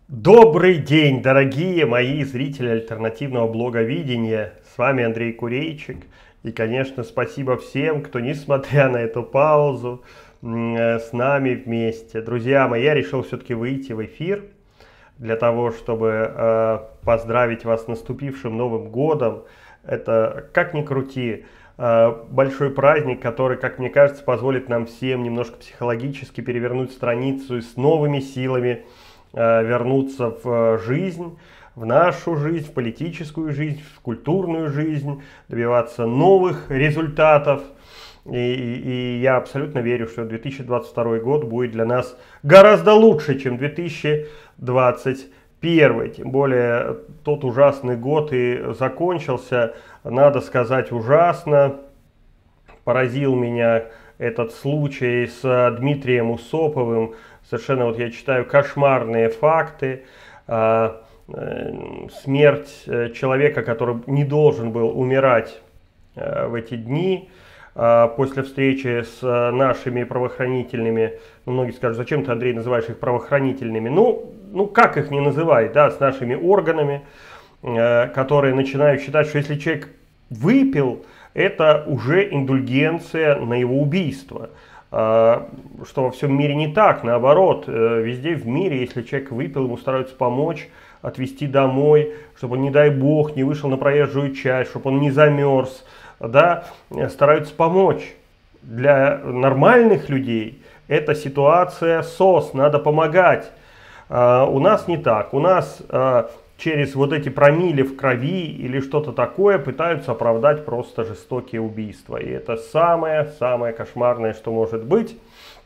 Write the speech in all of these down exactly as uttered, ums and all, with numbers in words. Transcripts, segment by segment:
Добрый день, дорогие мои зрители альтернативного блога видения. С вами Андрей Курейчик. И, конечно, спасибо всем, кто, несмотря на эту паузу, с нами вместе. Друзья мои, я решил все-таки выйти в эфир для того, чтобы э, поздравить вас с наступившим Новым годом. Это, как ни крути, э, большой праздник, который, как мне кажется, позволит нам всем немножко психологически перевернуть страницу и с новыми силами вернуться в жизнь, в нашу жизнь, в политическую жизнь, в культурную жизнь, добиваться новых результатов. И, и, и я абсолютно верю, что две тысячи двадцать второй год будет для нас гораздо лучше, чем две тысячи двадцать первый. Тем более тот ужасный год и закончился, надо сказать, ужасно. Поразил меня этот случай с Дмитрием Усоповым. Совершенно, вот я читаю кошмарные факты. Смерть человека, который не должен был умирать в эти дни. После встречи с нашими правоохранительными, ну, многие скажут, зачем ты, Андрей, называешь их правоохранительными? Ну, ну как их не называть, да, с нашими органами, которые начинают считать, что если человек выпил, это уже индульгенция на его убийство. Что во всем мире не так, наоборот, везде в мире, если человек выпил, ему стараются помочь, отвезти домой, чтобы он, не дай бог, не вышел на проезжую часть, чтобы он не замерз, да, стараются помочь. Для нормальных людей эта ситуация сос, надо помогать. У нас не так, у нас через вот эти промилле в крови или что-то такое пытаются оправдать просто жестокие убийства. И это самое-самое кошмарное, что может быть,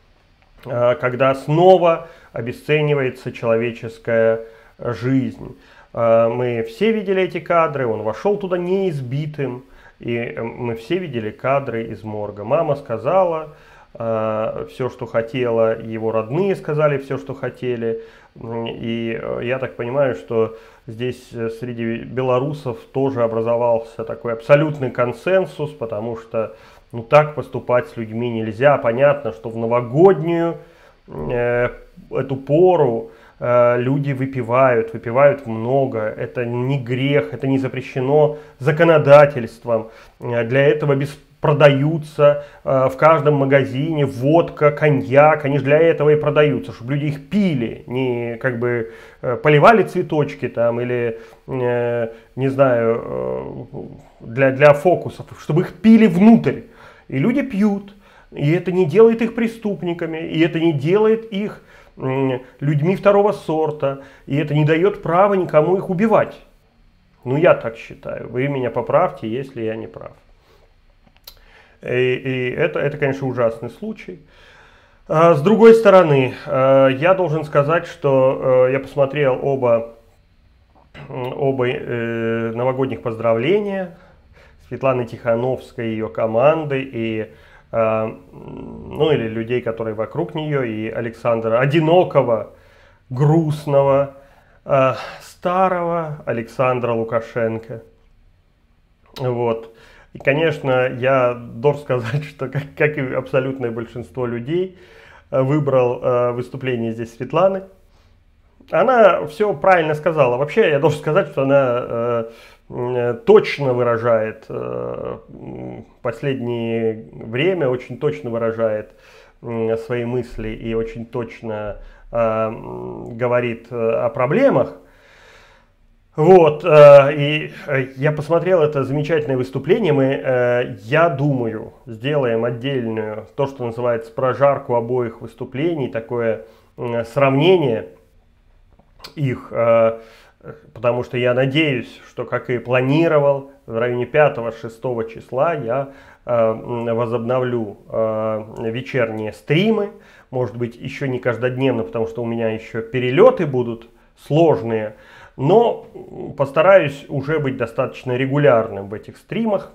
когда снова обесценивается человеческая жизнь. Мы все видели эти кадры, он вошел туда неизбитым, и мы все видели кадры из морга. Мама сказала все, что хотела, его родные сказали все, что хотели. И я так понимаю, что здесь среди белорусов тоже образовался такой абсолютный консенсус, потому что ну, так поступать с людьми нельзя. Понятно, что в новогоднюю э, эту пору э, люди выпивают, выпивают много. Это не грех, это не запрещено законодательством. Для этого без продаются э, в каждом магазине водка, коньяк, они же для этого и продаются, чтобы люди их пили, не как бы э, поливали цветочки там или, э, не знаю, э, для, для фокусов, чтобы их пили внутрь. И люди пьют, и это не делает их преступниками, и это не делает их э, людьми второго сорта, и это не дает права никому их убивать. Ну, я так считаю, вы меня поправьте, если я не прав. И, и это, это, конечно, ужасный случай. А, с другой стороны, а, я должен сказать, что а, я посмотрел оба, оба э, новогодних поздравления Светланы Тихановской и ее команды, и, а, ну, или людей, которые вокруг нее, и Александра одинокого, грустного, а, старого Александра Лукашенко. Вот. И, конечно, я должен сказать, что, как, как и абсолютное большинство людей, выбрал э, выступление здесь Светланы. Она все правильно сказала. Вообще, я должен сказать, что она э, э, точно выражает, э, последнее время очень точно выражает э, свои мысли и очень точно э, говорит э, о проблемах. Вот, э, и э, я посмотрел это замечательное выступление. Мы, э, я думаю, сделаем отдельную, то, что называется, прожарку обоих выступлений, такое э, сравнение их, э, потому что я надеюсь, что, как и планировал, в районе пятого-шестого числа я э, возобновлю э, вечерние стримы, может быть, еще не каждодневно, потому что у меня еще перелеты будут сложные. Но постараюсь уже быть достаточно регулярным в этих стримах.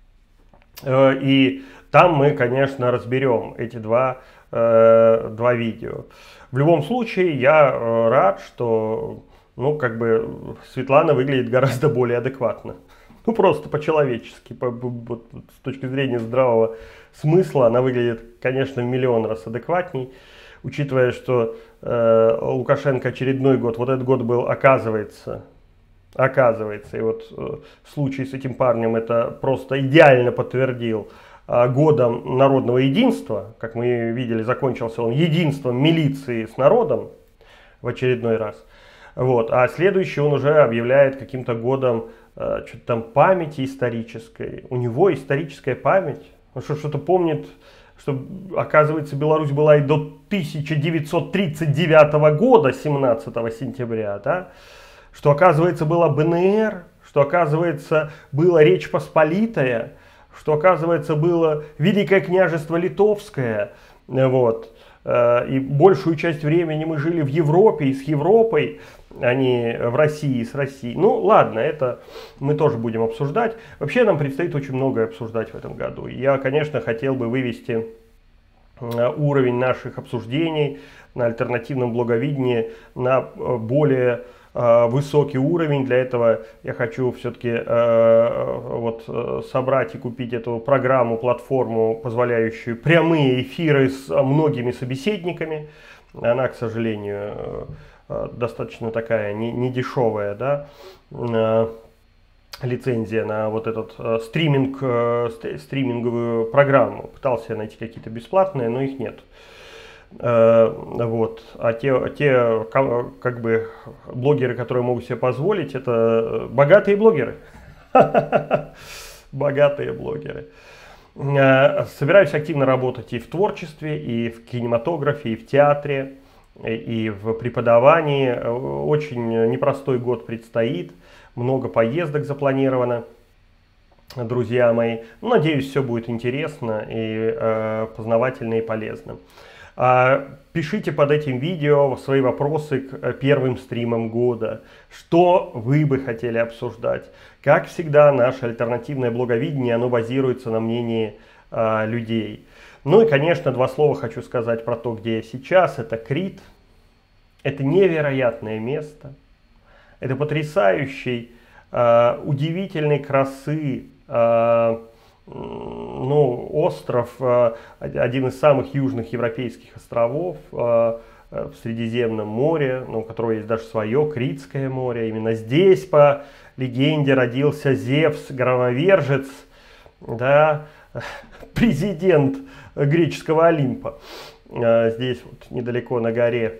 И там мы, конечно, разберем эти два, два видео. В любом случае, я рад, что ну, как бы Светлана выглядит гораздо более адекватно. Ну, просто по-человечески, по, по, с точки зрения здравого смысла, она выглядит, конечно, в миллион раз адекватней. учитывая, что э, Лукашенко очередной год, вот этот год был, оказывается, оказывается, и вот э, случай с этим парнем это просто идеально подтвердил, э, годом народного единства, как мы видели, закончился он единством милиции с народом в очередной раз. Вот. А следующий он уже объявляет каким-то годом э, что-то там памяти исторической. У него историческая память. Он что-то помнит, что, оказывается, Беларусь была и до тысяча девятьсот тридцать девятого года, семнадцатого сентября, да? Что, оказывается, была бэ эн эр, что, оказывается, была Речь Посполитая, что, оказывается, было Великое княжество Литовское. Вот. И большую часть времени мы жили в Европе и с Европой, а не в России и с Россией. Ну ладно, это мы тоже будем обсуждать. Вообще нам предстоит очень многое обсуждать в этом году. Я, конечно, хотел бы вывести уровень наших обсуждений на альтернативном блоговидении на более высокий уровень. Для этого я хочу все-таки э, вот, собрать и купить эту программу, платформу, позволяющую прямые эфиры с многими собеседниками. Она, к сожалению, достаточно такая не, не дешевая, да, э, лицензия на вот этот э, стриминг, э, стриминговую программу. Пытался я найти какие-то бесплатные, но их нет. Вот. А те, те как бы блогеры, которые могут себе позволить, это богатые блогеры. Богатые блогеры. Собираюсь активно работать и в творчестве, и в кинематографе, и в театре, и в преподавании. Очень непростой год предстоит. Много поездок запланировано, друзья мои. Надеюсь, все будет интересно и познавательно и полезно. Пишите под этим видео свои вопросы к первым стримам года. Что вы бы хотели обсуждать? Как всегда, наше альтернативное блоговидение, оно базируется на мнении э, людей. Ну и, конечно, два слова хочу сказать про то, где я сейчас. Это Крит. Это невероятное место. Это потрясающий, э, удивительной красы э, ну, остров, один из самых южных европейских островов в Средиземном море, ну, у которого есть даже свое Критское море. Именно здесь, по легенде, родился Зевс, громовержец, да, президент греческого Олимпа. Здесь, вот, недалеко на горе,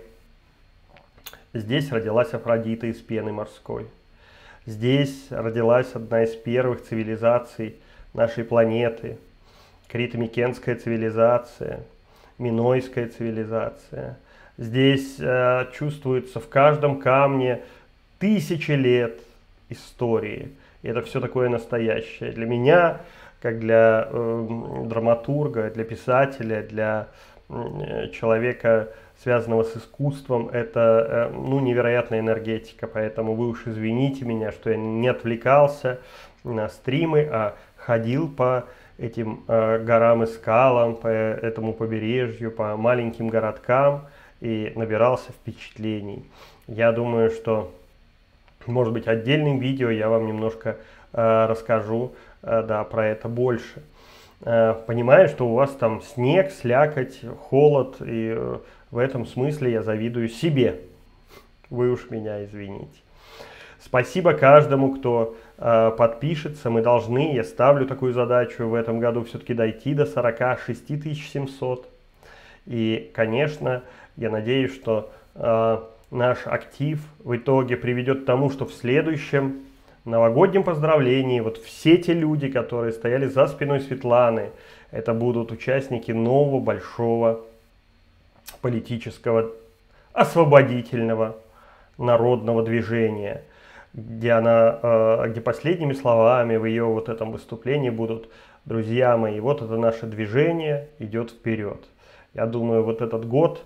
здесь родилась Афродита из пены морской. Здесь родилась одна из первых цивилизаций нашей планеты, крито-микенская цивилизация, минойская цивилизация. Здесь э, чувствуется в каждом камне тысячи лет истории. И это все такое настоящее. Для меня, как для э, драматурга, для писателя, для э, человека, связанного с искусством, это э, ну, невероятная энергетика. Поэтому вы уж извините меня, что я не отвлекался на стримы, а ходил по этим э, горам и скалам, по этому побережью, по маленьким городкам и набирался впечатлений. Я думаю, что, может быть, отдельным видео я вам немножко э, расскажу э, да, про это больше. Э, понимаю, что у вас там снег, слякоть, холод, и э, в этом смысле я завидую себе. Вы уж меня извините. Спасибо каждому, кто э, подпишется. Мы должны, я ставлю такую задачу в этом году все-таки дойти до сорока шести тысяч семисот. И, конечно, я надеюсь, что э, наш актив в итоге приведет к тому, что в следующем новогоднем поздравлении вот все те люди, которые стояли за спиной Светланы, это будут участники нового большого политического освободительного народного движения, где она, где последними словами в ее вот этом выступлении будут: друзья мои, вот это наше движение идет вперед. Я думаю, вот этот год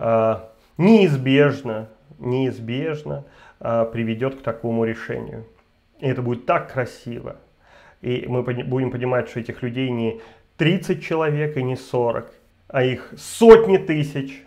неизбежно, неизбежно приведет к такому решению. И это будет так красиво. И мы будем понимать, что этих людей не тридцать человек и не сорок, а их сотни тысяч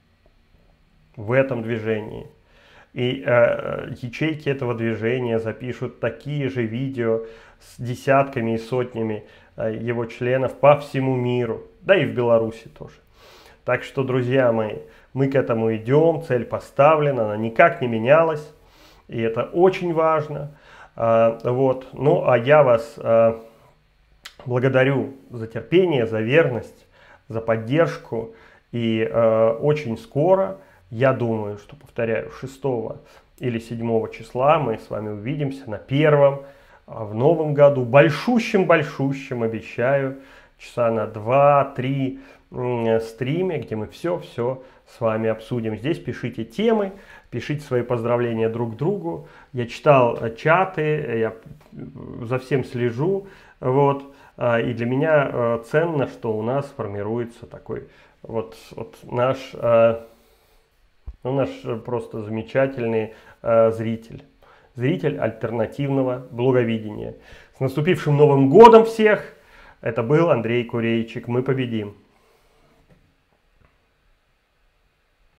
в этом движении. И э, ячейки этого движения запишут такие же видео с десятками и сотнями э, его членов по всему миру, да и в Беларуси тоже. Так что, друзья мои, мы к этому идем, цель поставлена, она никак не менялась. И это очень важно. Вот. Ну, а я вас благодарю за терпение, за верность, за поддержку. И очень скоро, я думаю, что, повторяю, шестого или седьмого числа мы с вами увидимся на первом в новом году. Большущем-большущем, обещаю, часа на два-три стриме, где мы все-все с вами обсудим. Здесь пишите темы, пишите свои поздравления друг другу. Я читал чаты, я за всем слежу. Вот. И для меня ценно, что у нас формируется такой вот, вот наш, ну, наш просто замечательный зритель. Зритель альтернативного блоговидения. С наступившим Новым годом всех! Это был Андрей Курейчик. Мы победим!